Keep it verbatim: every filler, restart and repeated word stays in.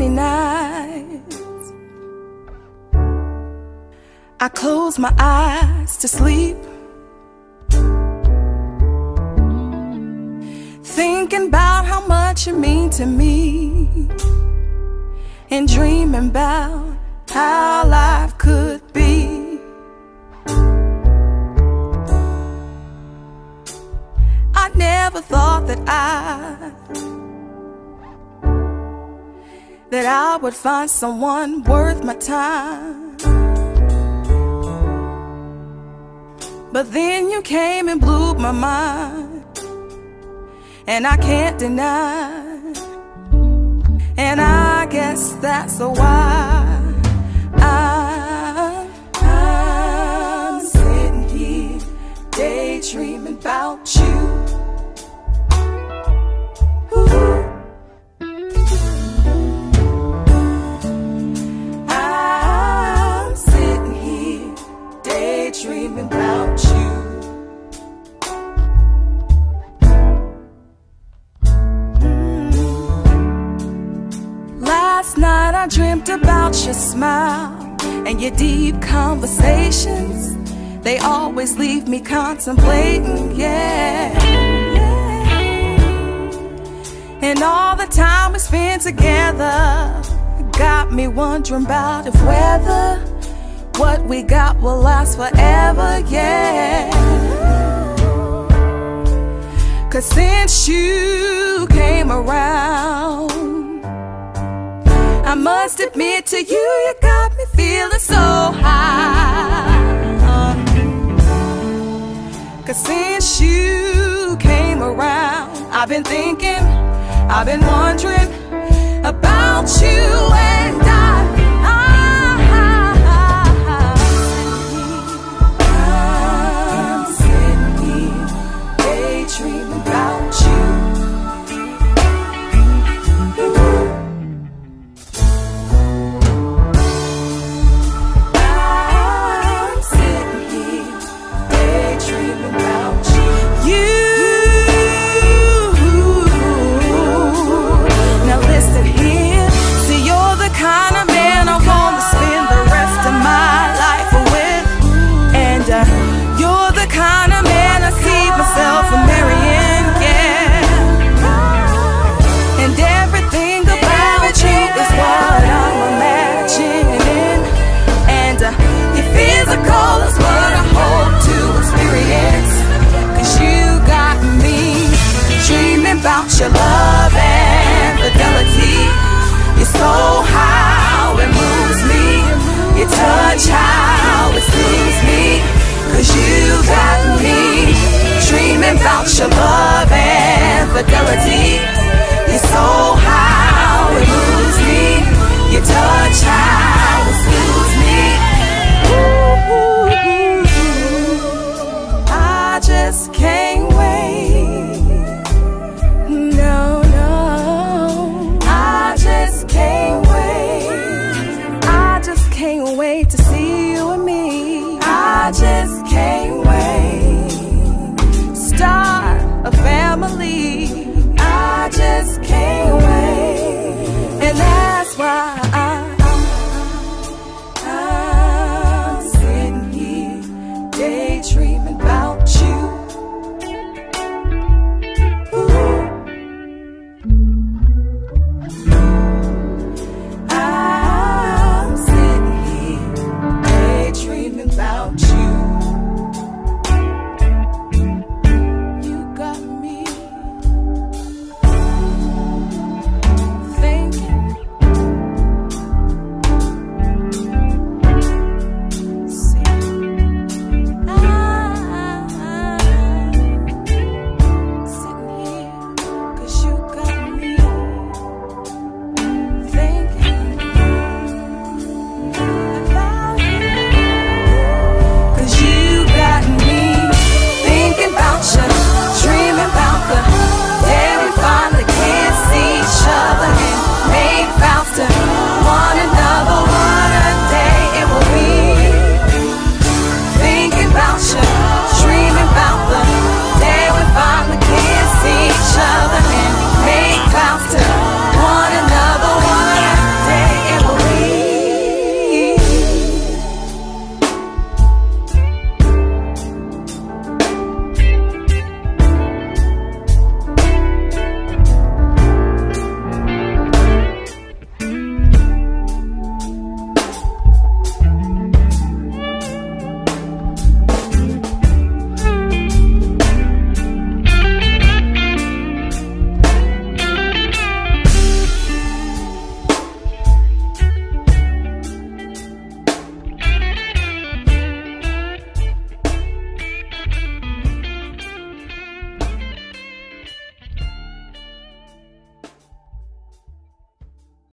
many nights I close my eyes to sleep, thinking about how much you mean to me, and dreaming about how life could be. I never thought that I that I would find someone worth my time, but then you came and blew my mind, and I can't deny. And I guess that's why I'm, I'm sitting here daydreaming about you. Ooh. I'm sitting here daydreaming about you. Last night I dreamt about your smile and your deep conversations. They always leave me contemplating, yeah, yeah. And all the time we spend together got me wondering about if whether what we got will last forever, yeah. 'Cause since you came around, I must admit to you, you got me feeling so high. 'Cause since you came around, I've been thinking, I've been wondering about you and I. I'm sitting here daydreaming about you. Your love and fidelity, you're so how it moves me, your touch how it soothes me. 'Cause you got me dreaming about your love and fidelity, you're so how it moves me, your touch how it soothes me. Ooh, I just can't wait. Can't wait to see you and me. I just